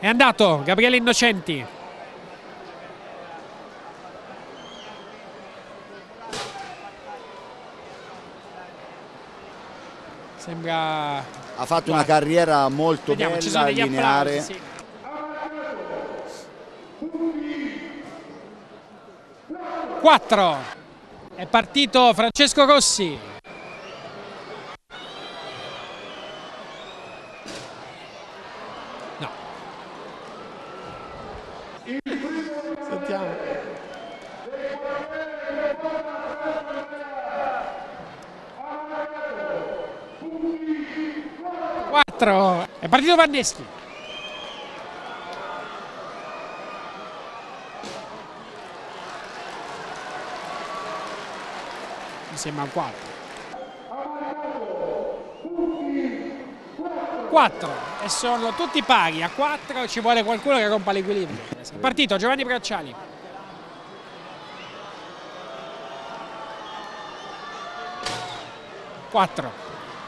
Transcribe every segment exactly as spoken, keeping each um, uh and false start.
È andato Gabriele Innocenti. Sembra... Ha fatto una carriera molto Vediamo, ci sono bella, degli lineare. applausi, sì. quattro. È partito Francesco Rossi. No. Sentiamo. quattro. È partito Vanneschi. Mi sembra un quattro. quattro. E sono tutti pari. A quattro ci vuole qualcuno che rompa l'equilibrio. È partito Giovanni Bracciali. quattro.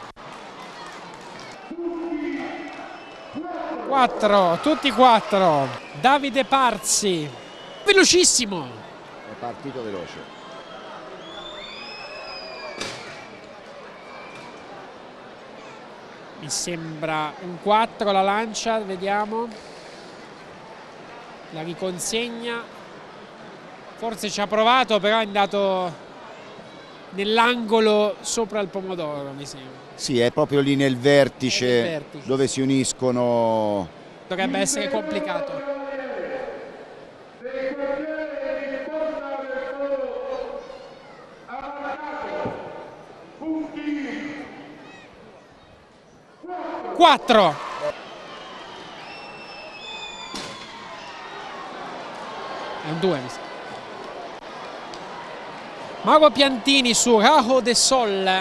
quattro, tutti quattro. Davide Parzi, velocissimo. È partito veloce. Mi sembra un quattro la lancia, vediamo. La riconsegna. Forse ci ha provato, però è andato nell'angolo sopra il pomodoro, mi sembra. Sì, è proprio lì nel vertice, nel vertice, dove si uniscono. Dovrebbe essere complicato. quattro. È un due, mi sa. Mauro Piantini su Rajo de Sol.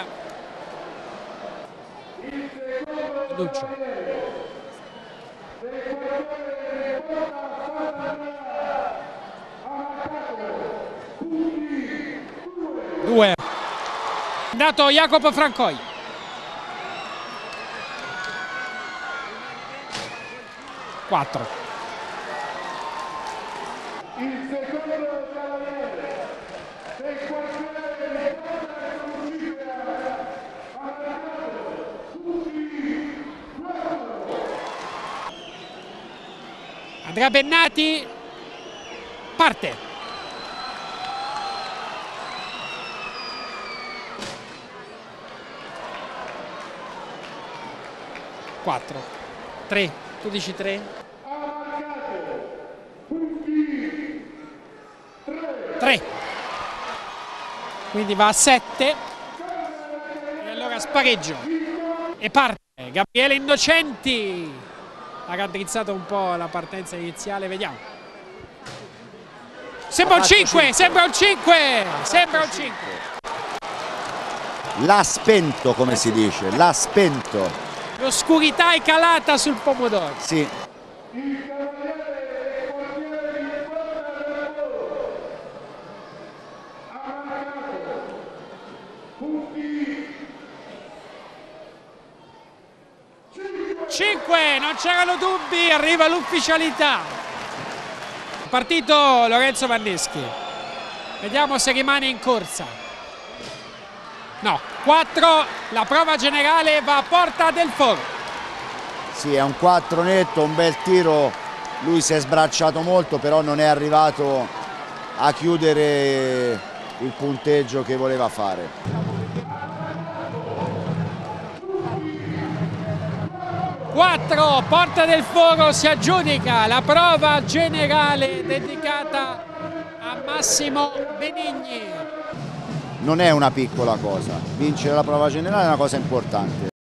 Lucio. due. È andato Jacopo Francoi. quattro. Andrea Bennati parte. quattro. tre. Tu dici tre? tre. Quindi va a sette. E allora spareggio. E parte Gabriele Innocenti. Ha raddrizzato un po' la partenza iniziale, vediamo. Sembra un cinque, sembra un cinque, sembra un cinque. L'ha spento, come si dice, l'ha spento. L'oscurità è calata sul pomodoro. Sì. cinque, non c'erano dubbi, arriva l'ufficialità. Partito Lorenzo Vanneschi. Vediamo se rimane in corsa. No, quattro, la prova generale va a Porta del Foro. Sì, è un quattro netto, un bel tiro. Lui si è sbracciato molto, però non è arrivato a chiudere il punteggio che voleva fare. quattro, Porta del Foro si aggiudica la prova generale dedicata a Massimo Benigni. Non è una piccola cosa, vincere la prova generale è una cosa importante.